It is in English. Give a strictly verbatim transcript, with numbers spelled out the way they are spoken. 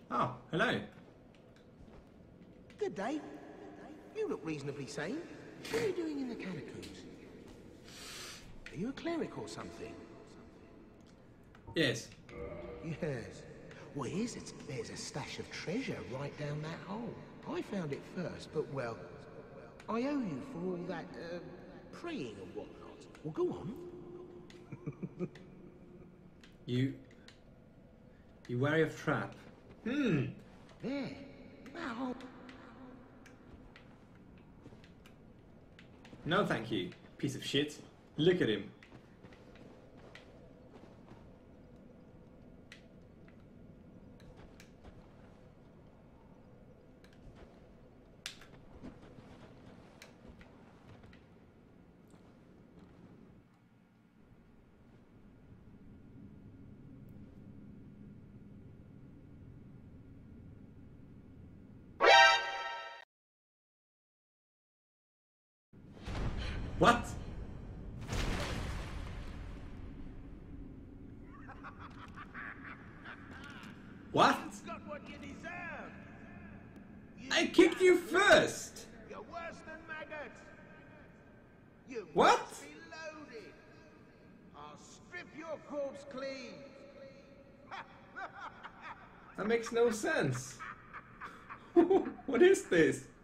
Oh, hello. Good day. You look reasonably sane. What are you doing in the catacombs? Are you a cleric or something? Yes. Yes. Well, here's it. There's a stash of treasure right down that hole. I found it first, but well, I owe you for all that uh, praying and whatnot. Well, go on. You... You wary of trap. Hmm. There. That hole. No thank you, piece of shit. Look at him. What? What? You got what you deserve. You I kicked you first! You're worse than maggots. You What? must be loaded. I'll strip your corpse clean. That makes no sense. What is this?